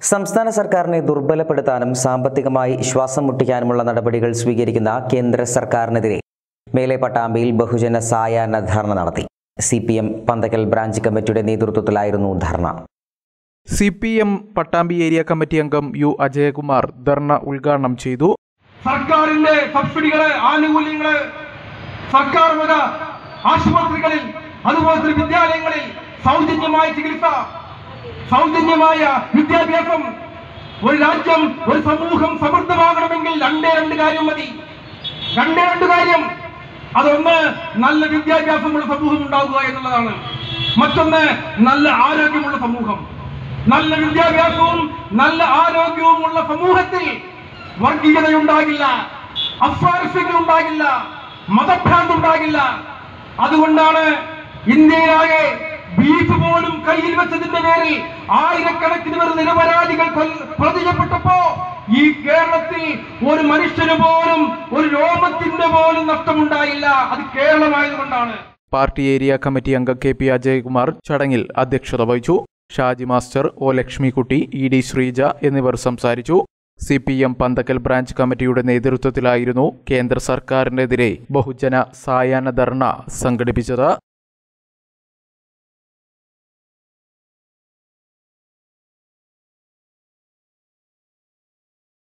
സംസ്ഥാന സർക്കാരിനെ ദുർബലപ്പെടുത്താനും സാമ്പത്തികമായി ശ്വാസം മുട്ടിക്കാനുമുള്ള നടപടികൾ സ്വീകരിക്കുന്ന കേന്ദ്ര സർക്കാരിനെതിരെ മേലെ പട്ടാമ്പിയിൽ ബഹുജന സായാഹ്ന ധർണ നടത്തി. Cpim പന്തക്കൽ ബ്രാഞ്ച് കമ്മിറ്റിയുടെ നേതൃത്വത്തിലായിരുന്നു ധർണ. Cpim പട്ടാമ്പി ഏരിയ കമ്മിറ്റി അംഗം യു അജയകുമാർ ധർണ ഉദ്ഘാടനം ചെയ്തു. സർക്കാരിന്റെ സബ്സിഡികളെ, ആനുകൂല്യങ്ങളെ സർക്കാർ വക ആശുപത്രികളിൽ അതുപോലെ വിദ്യാലയങ്ങളിൽ സൗജന്യമായ ചികിത്സ, സൗജന്യമായ വിദ്യാഭ്യാസം, ഒരു രാജ്യം, ഒരു സമൂഹം സമൃദ്ധമാകണമെങ്കിൽ രണ്ട് കാര്യം മതി. രണ്ട് കാര്യം. അതൊന്ന് നല്ല വിദ്യാഭ്യാസമുള്ള സമൂഹം ഉണ്ടാവുക എന്നുള്ളതാണ്. മറ്റൊന്ന് നല്ല ആരോഗ്യമുള്ള സമൂഹം. നല്ല വിദ്യാഭ്യാസവും നല്ല ആരോഗ്യവുമുള്ള സമൂഹത്തിൽ വർഗീയതയുണ്ടാകില്ല, അസ്വാരസ്യങ്ങൾ ഉണ്ടാകില്ല, മതഭ്രാന്ത് ഉണ്ടാകില്ല. അതുകൊണ്ടാണ് ഇന്ത്യയിലാകെ ബീഫ് പോലും കയ്യിൽ വെച്ചതിന്റെ പേരിൽ ആയിരക്കണക്കിന് പേർ നിരപരാധികൾ പ്രതിഷേധപ്പെട്ടപ്പോ ഈ കേരളത്തിൽ ഒരു മനുഷ്യന് പോലും ഒരു രോമത്തിന്റെ പോലും നഷ്ടമുണ്ടായില്ല. അത് കേരളമായതുകൊണ്ടാണ്. പാർട്ടി ഏരിയ കമ്മിറ്റി അംഗം K.P. അജയകുമാർ ചടങ്ങിൽ അധ്യക്ഷത വഹിച്ചു. Shaji master, O. Lakshmikutty, E.D. Sreeja എന്നിവർ സംസാരിച്ചു. Cpim പന്തക്കൽ ബ്രാഞ്ച് കമ്മിറ്റിയുടെ നേതൃത്വത്തിലായിരുന്നു കേന്ദ്ര സർക്കാരിനെതിരെ ബഹുജന സായാഹ്ന ധർണ സംഘടിപ്പിച്ചത്.